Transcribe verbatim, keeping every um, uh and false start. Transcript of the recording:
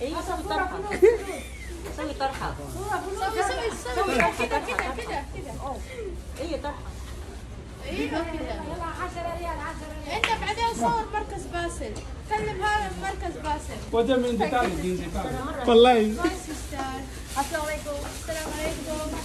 ايوه سوي طرحه. سوي طرحه. سوي سوي سوي كده كده كده كده. ايوه طرحه. ايوه كده. يلا عشرة ريال عشرة ريال. انت بعدين صور مركز باسل. كلم هذا مركز باسل. وده من ديتالي دي والله. السلام عليكم. السلام عليكم.